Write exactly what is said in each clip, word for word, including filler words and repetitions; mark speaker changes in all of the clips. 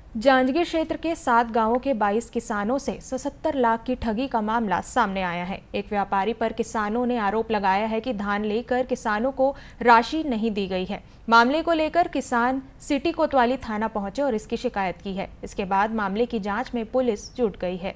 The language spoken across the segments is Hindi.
Speaker 1: जांजगीर क्षेत्र के सात गांवों के बाईस किसानों से सत्तर लाख की ठगी का मामला सामने आया है। एक व्यापारी पर किसानों ने आरोप लगाया है कि धान लेकर किसानों को राशि नहीं दी गई है। मामले को लेकर किसान सिटी कोतवाली थाना पहुंचे और इसकी शिकायत की है। इसके बाद मामले की जांच में पुलिस जुट गई है।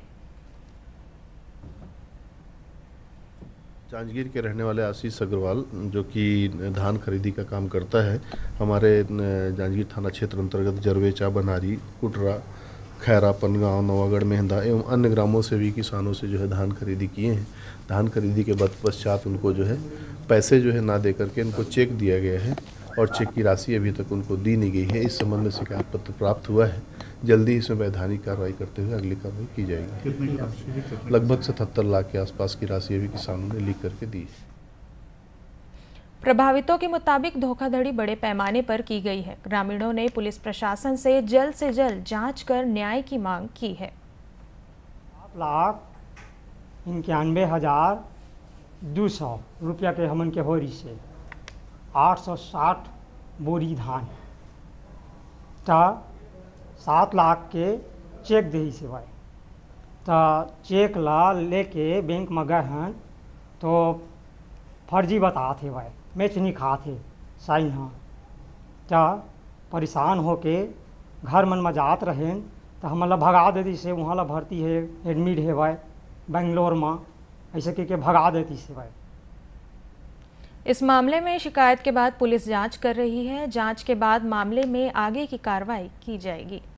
Speaker 2: जांजगीर के रहने वाले आशीष अग्रवाल, जो कि धान खरीदी का काम करता है, हमारे जांजगीर थाना क्षेत्र अंतर्गत जरवेचा, बनारी, कुटरा, खैरा, पनगांव, नवागढ़, मेहंदा एवं अन्य ग्रामों से भी किसानों से जो है धान खरीदी किए हैं। धान खरीदी के बाद पश्चात उनको जो है पैसे जो है ना दे करके उनको चेक दिया गया है और चेक की राशि अभी तक उनको दी नहीं गई है। इस संबंध में शिकायत पत्र प्राप्त हुआ है। जल्दी इसमें वैधानिक कार्रवाई करते हुए अगली कार्रवाई की जाएगी।
Speaker 3: कितने की राशि?
Speaker 2: लगभग सतहत्तर लाख के आसपास की राशि अभी किसानों ने लिख करके दी है।
Speaker 1: प्रभावितों के मुताबिक धोखाधड़ी बड़े पैमाने पर की गई है। ग्रामीणों ने पुलिस प्रशासन से जल्द से जल्द जांच कर न्याय की मांग की है।
Speaker 4: सात लाख इक्यानवे हजार दो सौ रुपया के हमन के होरी से आठ सौ साठ बोरी धान ता सात लाख के चेक दे सिवाय ता चेक ला लेके बैंक में गए हैं तो फर्जी बताते भाई मैच नहीं खाते साइन हाँ ता परेशान होके घर मन में जात रहें तो हमला भगा देती से वहाँ ला भर्ती है एडमिट है भाई बेंगलोर में ऐसे करके भगा देती से भाई।
Speaker 1: इस मामले में शिकायत के बाद पुलिस जांच कर रही है। जांच के बाद मामले में आगे की कार्रवाई की जाएगी।